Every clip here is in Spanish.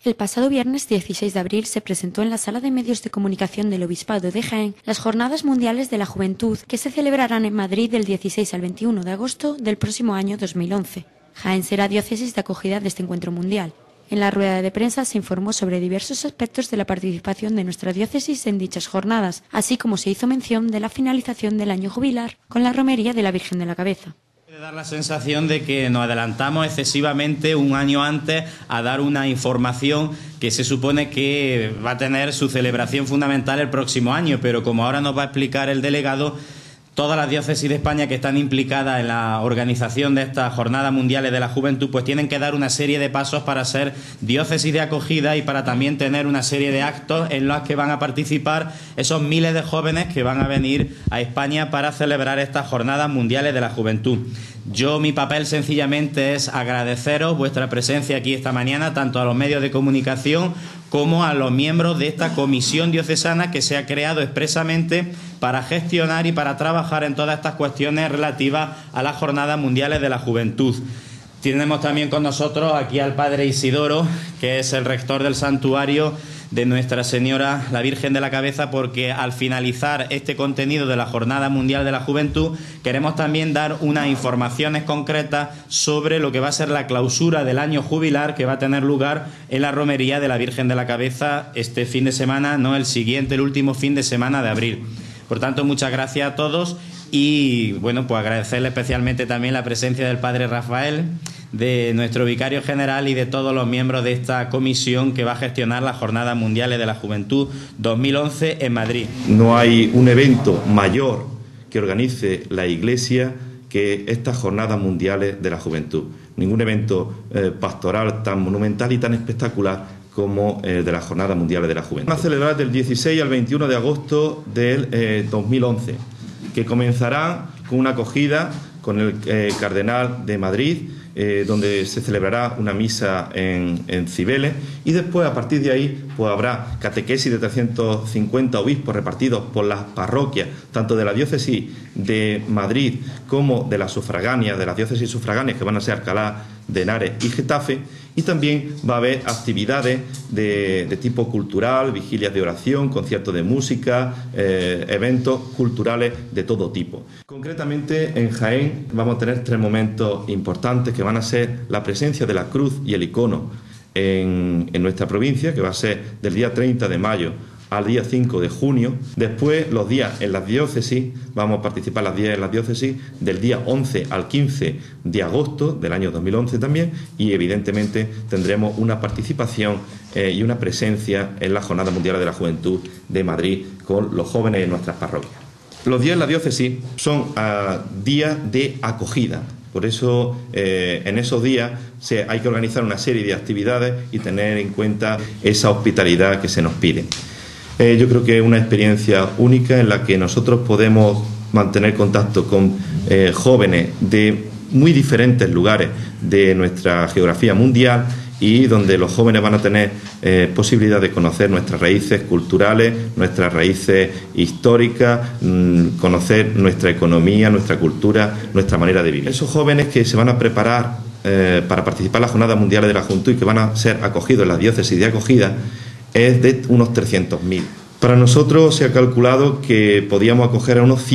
El pasado viernes 16 de abril se presentó en la Sala de Medios de Comunicación del Obispado de Jaén las Jornadas Mundiales de la Juventud, que se celebrarán en Madrid del 16 al 21 de agosto del próximo año 2011. Jaén será diócesis de acogida de este encuentro mundial. En la rueda de prensa se informó sobre diversos aspectos de la participación de nuestra diócesis en dichas jornadas, así como se hizo mención de la finalización del año jubilar con la romería de la Virgen de la Cabeza. Dar la sensación de que nos adelantamos excesivamente un año antes a dar una información que se supone que va a tener su celebración fundamental el próximo año, pero como ahora nos va a explicar el delegado, todas las diócesis de España que están implicadas en la organización de estas Jornadas Mundiales de la Juventud pues tienen que dar una serie de pasos para ser diócesis de acogida y para también tener una serie de actos en los que van a participar esos miles de jóvenes que van a venir a España para celebrar estas Jornadas Mundiales de la Juventud. Mi papel sencillamente es agradeceros vuestra presencia aquí esta mañana, tanto a los medios de comunicación como a los miembros de esta comisión diocesana que se ha creado expresamente para gestionar y para trabajar en todas estas cuestiones relativas a las Jornadas Mundiales de la Juventud. Tenemos también con nosotros aquí al Padre Isidoro, que es el rector del santuario de Nuestra Señora, la Virgen de la Cabeza, porque al finalizar este contenido de la Jornada Mundial de la Juventud queremos también dar unas informaciones concretas sobre lo que va a ser la clausura del año jubilar que va a tener lugar en la romería de la Virgen de la Cabeza este fin de semana, no el siguiente, el último fin de semana de abril. Por tanto, muchas gracias a todos y bueno, pues agradecerle especialmente también la presencia del Padre Rafael, de nuestro vicario general y de todos los miembros de esta comisión que va a gestionar las Jornadas Mundiales de la Juventud 2011 en Madrid. No hay un evento mayor que organice la Iglesia que estas Jornadas Mundiales de la Juventud. Ningún evento pastoral tan monumental y tan espectacular como el de las Jornadas Mundiales de la Juventud. Van a celebrar del 16 al 21 de agosto del 2011, que comenzará con una acogida con el Cardenal de Madrid, donde se celebrará una misa en Cibeles, y después a partir de ahí pues habrá catequesis de 350 obispos repartidos por las parroquias, tanto de la diócesis de Madrid como de las sufragáneas, de las diócesis sufragáneas que van a ser Alcalá de Henares y Getafe, y también va a haber actividades de tipo cultural, vigilias de oración, conciertos de música, eventos culturales de todo tipo. Concretamente en Jaén vamos a tener 3 momentos importantes que van a ser la presencia de la cruz y el icono en nuestra provincia, que va a ser del día 30 de mayo al día 5 de junio. Después, los días en las diócesis, vamos a participar las 10 en las diócesis del día 11 al 15 de agosto del año 2011 también, y evidentemente tendremos una participación y una presencia en la Jornada Mundial de la Juventud de Madrid con los jóvenes en nuestras parroquias. Los días en la diócesis son días de acogida. Por eso, en esos días hay que organizar una serie de actividades y tener en cuenta esa hospitalidad que se nos pide. Yo creo que es una experiencia única en la que nosotros podemos mantener contacto con jóvenes de muy diferentes lugares de nuestra geografía mundial, y donde los jóvenes van a tener posibilidad de conocer nuestras raíces culturales, nuestras raíces históricas, conocer nuestra economía, nuestra cultura, nuestra manera de vivir. Esos jóvenes que se van a preparar para participar en las Jornadas Mundiales de la Juventud y que van a ser acogidos en la diócesis de acogida es de unos 300.000. Para nosotros se ha calculado que podíamos acoger a unos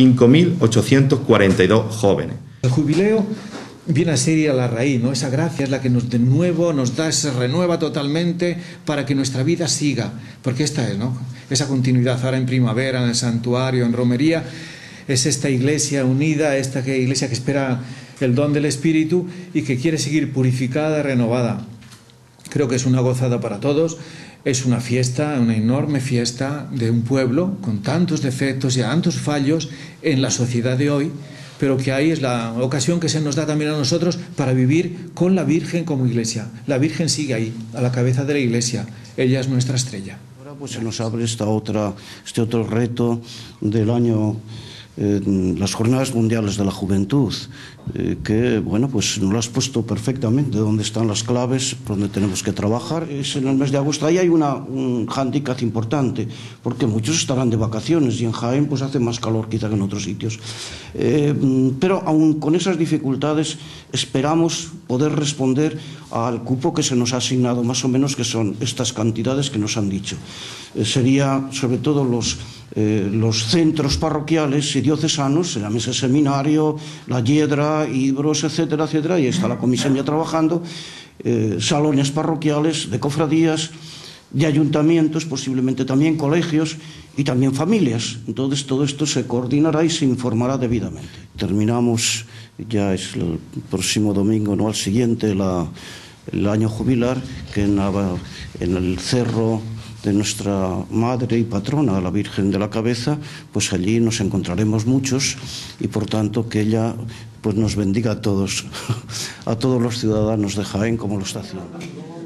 5.842 jóvenes. El jubileo viene a ser ir a la raíz, ¿no? Esa gracia es la que nos de nuevo nos da, se renueva totalmente para que nuestra vida siga, porque esta es, ¿no? Esa continuidad ahora en primavera, en el santuario, en romería, es esta iglesia unida, esta iglesia que espera el don del Espíritu y que quiere seguir purificada, renovada. Creo que es una gozada para todos. Es una fiesta, una enorme fiesta de un pueblo con tantos defectos y tantos fallos en la sociedad de hoy, pero que ahí es la ocasión que se nos da también a nosotros para vivir con la Virgen como iglesia. La Virgen sigue ahí, a la cabeza de la iglesia. Ella es nuestra estrella. Ahora pues se nos abre este otro reto del año las Jornadas Mundiales de la Juventud, que, bueno, pues nos lo has puesto perfectamente, dónde están las claves, por dónde tenemos que trabajar. Es en el mes de agosto. Ahí hay un hándicap importante, porque muchos estarán de vacaciones y en Jaén pues hace más calor quizá que en otros sitios. Pero aún con esas dificultades esperamos poder responder al cupo que se nos ha asignado, más o menos, que son estas cantidades que nos han dicho. Sería sobre todo los centros parroquiales y diocesanos, se llama ese seminario, La Hiedra, Ibros, etcétera, etcétera, y está la comisión ya trabajando, salones parroquiales, de cofradías, de ayuntamientos, posiblemente también colegios y también familias. Entonces todo esto se coordinará y se informará debidamente. Terminamos, ya es el próximo domingo, no al siguiente, el año jubilar, que en el cerro de nuestra madre y patrona, la Virgen de la Cabeza, pues allí nos encontraremos muchos y por tanto que ella pues nos bendiga a todos los ciudadanos de Jaén como lo está haciendo.